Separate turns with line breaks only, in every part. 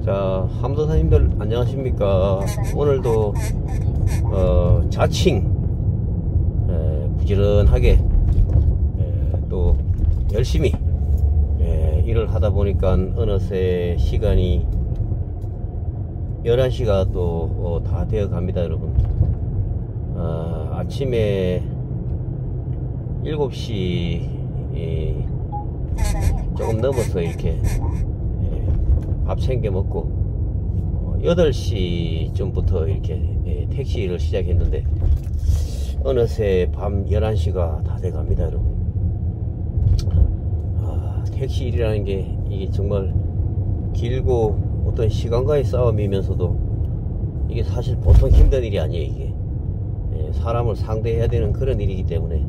자, 함도사님들 안녕하십니까. 오늘도 자칭 부지런하게 또 열심히 일을 하다 보니까 어느새 시간이 11시가 또 다 되어 갑니다, 여러분. 아침에 7시 조금 넘어서 이렇게 밥 챙겨 먹고 8시쯤부터 이렇게 택시를 시작했는데 어느새 밤 11시가 다 돼 갑니다, 여러분. 택시 일이라는 게 이게 정말 길고 어떤 시간과의 싸움이면서도 이게 사실 보통 힘든 일이 아니에요. 이게 사람을 상대해야 되는 그런 일이기 때문에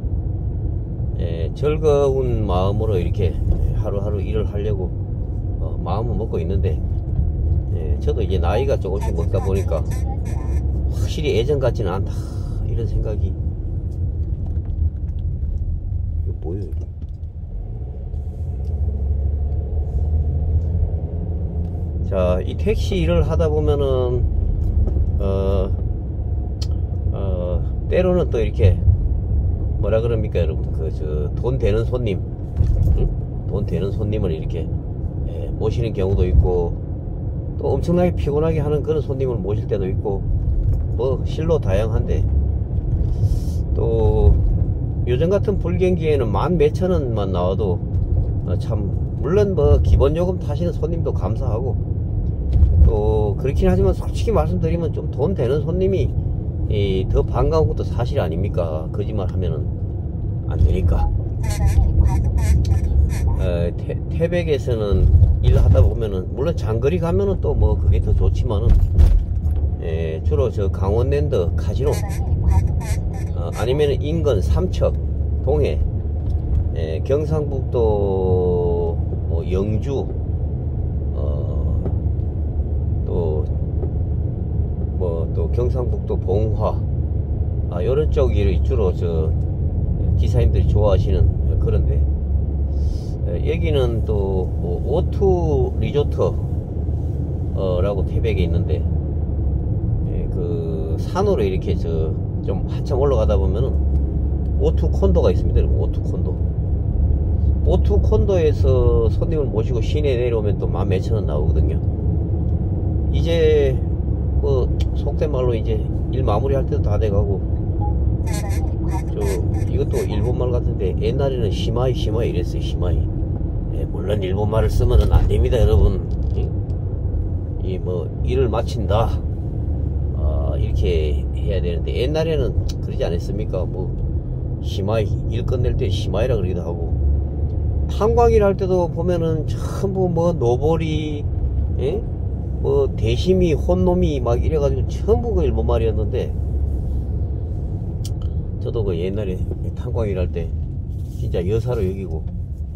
즐거운 마음으로 이렇게 하루하루 일을 하려고 마음을 먹고 있는데, 저도 이제 나이가 조금씩 먹다 보니까 확실히 예전 같지는 않다, 이런 생각이. 이거 뭐예요, 이게? 자, 이 택시 일을 하다 보면은 때로는 또 이렇게 뭐라 그럽니까, 여러분? 돈 되는 손님, 돈 되는 손님을 이렇게 모시는 경우도 있고, 또 엄청나게 피곤하게 하는 그런 손님을 모실 때도 있고, 뭐 실로 다양한데, 또 요즘 같은 불경기에는 만 몇천 원만 나와도 참, 물론 뭐 기본 요금 타시는 손님도 감사하고, 또 그렇긴 하지만 솔직히 말씀드리면 좀 돈 되는 손님이 더 반가운 것도 사실 아닙니까? 거짓말 하면은 안 되니까. 태백에서는 일하다 보면은, 물론 장거리 가면은 또 뭐 그게 더 좋지만은, 주로 저 강원랜드 카지노, 아니면은 인근 삼척, 동해, 경상북도 뭐 영주, 또 경상북도 봉화, 요런 쪽이 주로 저 기사님들이 좋아하시는 그런데, 여기는 또 오투 리조트 라고 태백에 있는데, 그 산으로 이렇게 좀 한참 올라가다 보면은 오투 콘도가 있습니다. 오투 콘도. 오투 콘도에서 손님을 모시고 시내에 내려오면 또 만 몇천 원 나오거든요. 이제 뭐 속된 말로 이제 일 마무리할 때도 다 돼가고, 이것도 일본말 같은데 옛날에는 시마이 이랬어요. 시마이. 물론 일본말을 쓰면은 안 됩니다, 여러분. 이 뭐 일을 마친다, 이렇게 해야 되는데, 옛날에는 그러지 않았습니까? 뭐 시마이, 일 끝낼 때 시마이라 그러기도 하고, 탄광일 할 때도 보면은 전부 뭐 노보리, 뭐 대심이, 혼놈이 막 이래가지고 전부 그 일본말이었는데, 저도 그 옛날에 탄광일 할 때 진짜 여사로 여기고,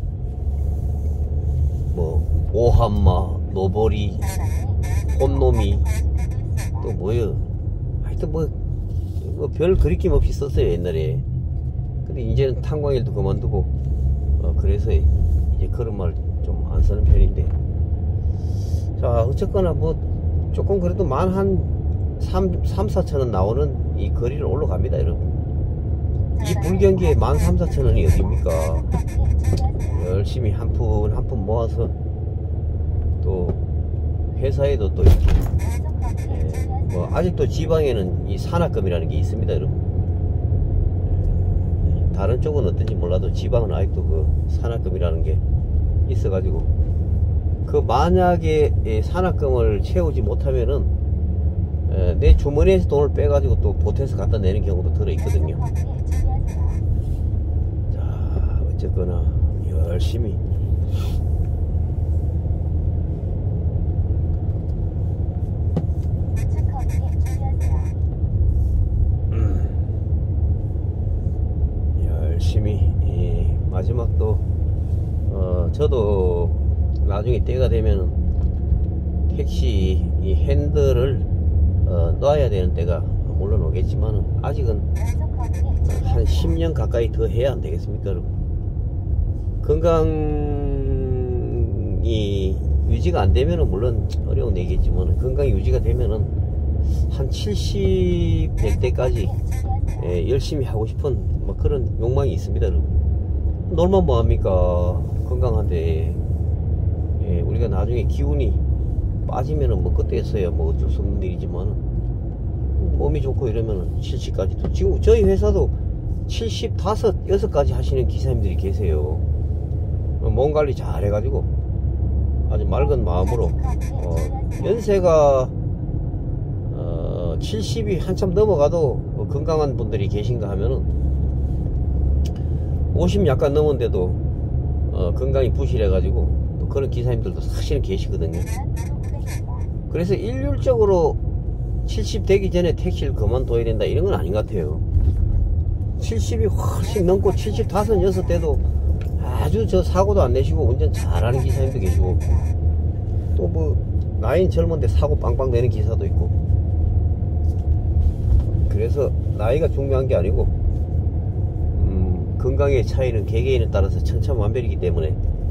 뭐 오한마, 노보리, 혼놈이, 또 뭐요, 하여튼 뭐 별 그리낌 없이 썼어요, 옛날에. 근데 이제는 탄광일도 그만두고, 그래서 이제 그런 말 좀 안 쓰는 편인데, 자, 어쨌거나 뭐 조금 그래도 만 한 3-4천원 나오는 이 거리를 올라갑니다, 여러분. 이 불경기에 13,000-14,000원이 어딥니까? 열심히 한 푼 모아서, 또 회사에도 또 이렇게 뭐 아직도 지방에는 이 산학금이라는 게 있습니다, 여러분. 다른 쪽은 어떤지 몰라도 지방은 아직도 그 산학금이라는 게 있어가지고, 그 만약에 산학금을 채우지 못하면은 내 주머니에서 돈을 빼가지고 또 보태서 갖다 내는 경우도 들어있거든요. 자, 어쨌거나 열심히 마지막 또 저도 나중에 때가 되면 택시 이 핸들을 놔야 되는 때가 물론 오겠지만은, 아직은 한 10년 가까이 더 해야 안 되겠습니까, 여러분? 건강이 유지가 안 되면은 물론 어려운 얘기겠지만 건강이 유지가 되면은 한 70, 100대까지 열심히 하고 싶은 뭐 그런 욕망이 있습니다. 여러분. 놀면 뭐합니까? 건강한데 우리가 나중에 기운이 빠지면은 뭐 그때서야 뭐 어쩔 수 없는 일이지만 몸이 좋고 이러면은 70까지도 지금 저희 회사도 75, 6까지 하시는 기사님들이 계세요. 몸 관리 잘 해가지고 아주 맑은 마음으로 연세가 70이 한참 넘어가도 건강한 분들이 계신가 하면은 50 약간 넘은데도 건강이 부실해가지고 또 그런 기사님들도 사실은 계시거든요. 그래서 일률적으로 70 되기 전에 택시를 그만둬야 된다 이런 건 아닌 것 같아요. 70이 훨씬 넘고 75, 6대도 아주 저 사고도 안 내시고 운전 잘하는 기사님도 계시고 또 뭐 나이는 젊은데 사고 빵빵 내는 기사도 있고. 그래서 나이가 중요한 게 아니고 건강의 차이는 개개인에 따라서 천차만별이기 때문에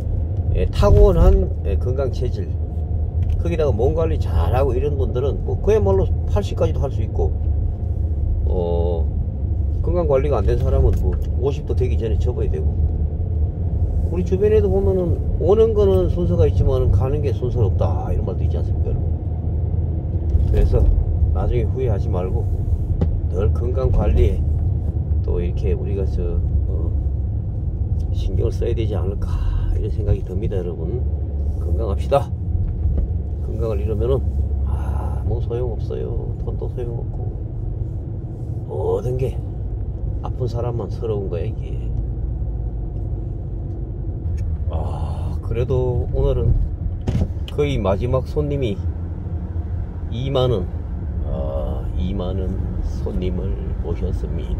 타고난 건강 체질 거기다가 몸 관리 잘하고 이런 분들은 뭐 그야말로 80까지도 할 수 있고 건강 관리가 안 된 사람은 뭐 50도 되기 전에 접어야 되고. 우리 주변에도 보면은 오는 거는 순서가 있지만 가는 게 순서가 없다 이런 말도 있지 않습니까, 여러분? 그래서 나중에 후회하지 말고 늘 건강 관리에 또 이렇게 우리가 신경을 써야 되지 않을까 이런 생각이 듭니다. 여러분, 건강합시다. 건강을 잃으면은 뭐 소용없어요. 돈도 소용없고 모든 게 아픈 사람만 서러운 거야 이게. 그래도 오늘은 거의 마지막 손님이 2만원 2만원 손님을 모셨습니다.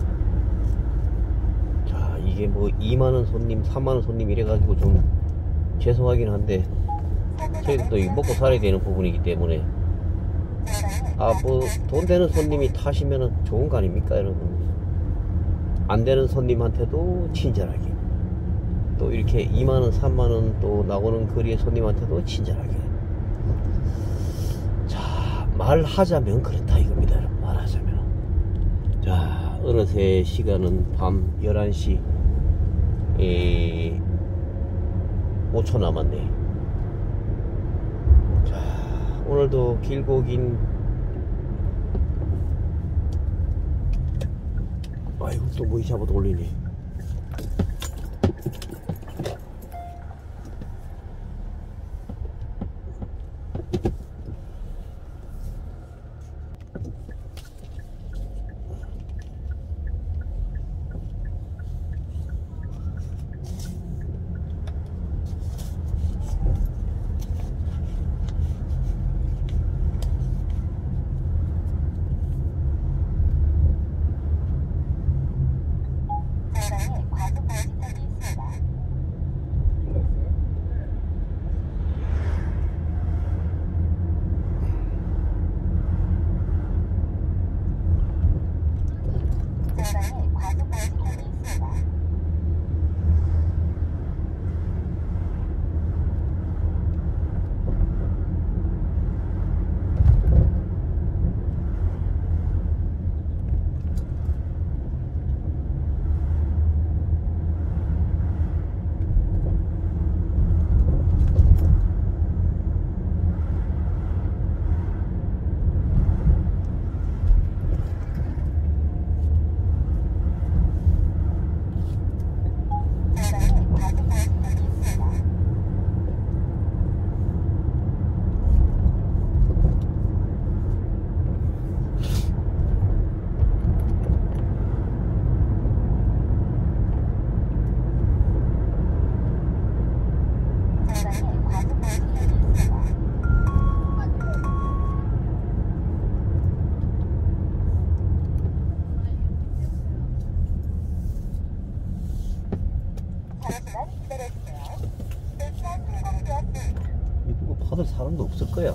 자, 이게 뭐 2만원 손님 3만원 손님 이래가지고 좀 죄송하긴 한데 저희도 먹고 살아야 되는 부분이기 때문에 뭐 돈 되는 손님이 타시면은 좋은 거 아닙니까, 여러분? 안 되는 손님한테도 친절하게 또 이렇게 2만원 3만원 또 나오는 거리의 손님한테도 친절하게. 자, 말하자면 그렇다 이겁니다, 여러분. 말하자면. 자, 어느새 시간은 밤 11시 5초 남았네. 자, 오늘도 길고 긴 아이고 또 뭐 잡아 돌리네. 이거 받을 사람도 없을 거야.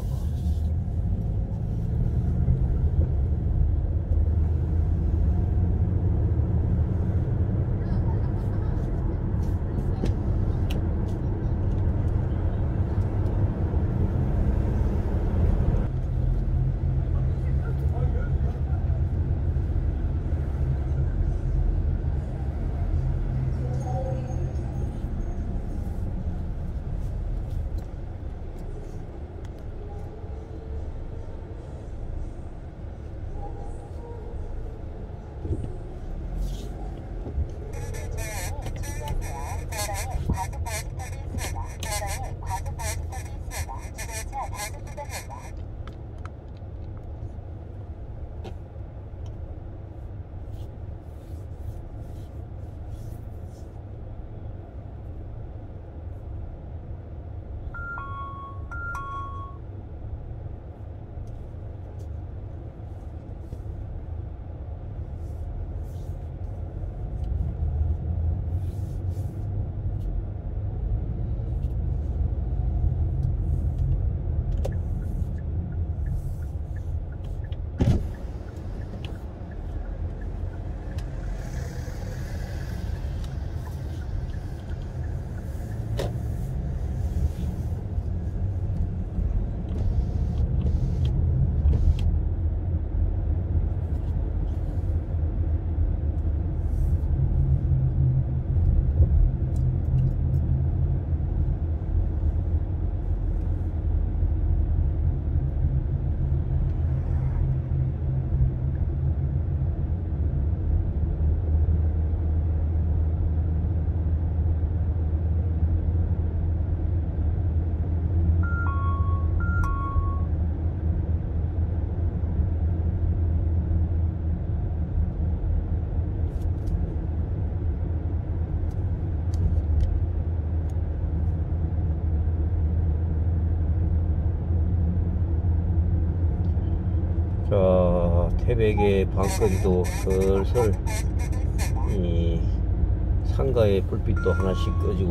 새벽에 방거리도 슬슬 이 상가의 불빛도 하나씩 꺼지고.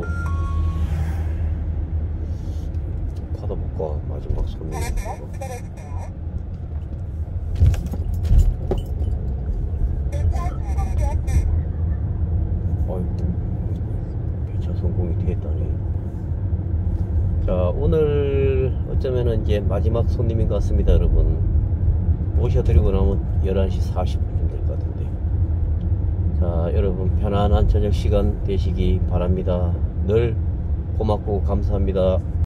받아볼까? 마지막 손님. 아이고, 배차 성공이 되었다네. 자, 오늘 어쩌면은 이제 마지막 손님인 것 같습니다, 여러분. 모셔드리고 나면 11시 40분쯤 될 것 같은데. 자, 여러분 편안한 저녁 시간 되시기 바랍니다. 늘 고맙고 감사합니다.